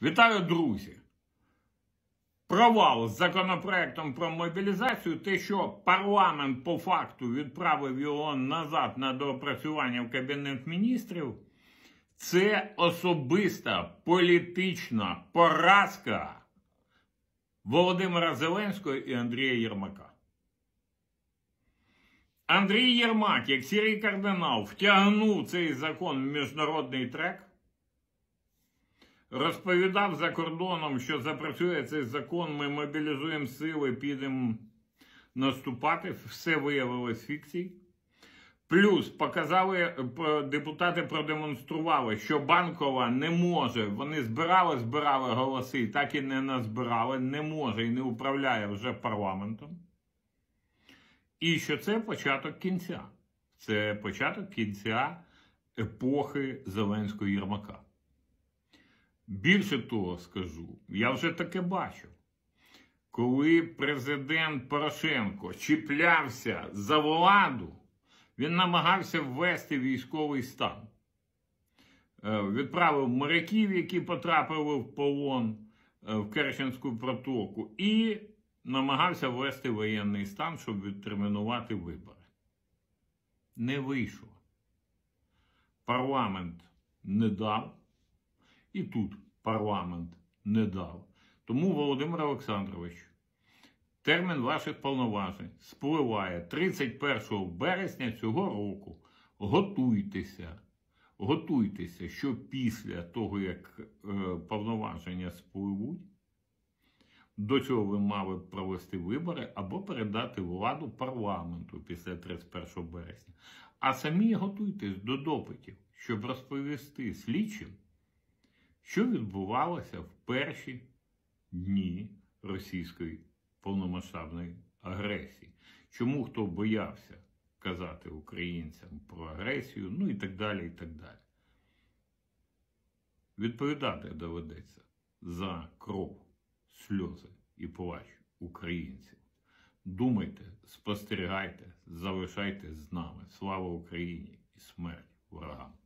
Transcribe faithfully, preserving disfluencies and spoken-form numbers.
Вітаю, друзі! Провал з законопроектом про мобілізацію, те, що парламент по факту відправив його назад на доопрацювання в Кабінет Міністрів, це особиста політична поразка Володимира Зеленського і Андрія Єрмака. Андрій Єрмак, як сірий кардинал, втягнув цей закон в міжнародний трек, розповідав за кордоном, що запрацює цей закон, ми мобілізуємо сили, підемо наступати. Все виявилось фікцією. Плюс показали, депутати продемонстрували, що Банкова не може, вони збирали, збирали голоси, так і не назбирали, не може і не управляє вже парламентом. І що це початок кінця. Це початок кінця епохи Зеленського-Єрмака. Більше того скажу, я вже таке бачив. Коли президент Порошенко чіплявся за владу, він намагався ввести військовий стан. Відправив моряків, які потрапили в полон в Керченську протоку, і намагався ввести воєнний стан, щоб відтермінувати вибори. Не вийшло. Парламент не дав. І тут парламент не дав. Тому, Володимир Олександрович, термін ваших повноважень спливає тридцять першого березня цього року. Готуйтеся, готуйтеся, що після того, як е, повноваження спливуть, до цього ви мали провести вибори або передати владу парламенту після тридцять першого березня. А самі готуйтесь до допитів, щоб розповісти слідчим, що відбувалося в перші дні російської повномасштабної агресії. Чому хто боявся казати українцям про агресію, ну і так далі, і так далі. Відповідати доведеться за кров, сльози і плач українців. Думайте, спостерігайте, залишайтесь з нами. Слава Україні і смерть ворогам!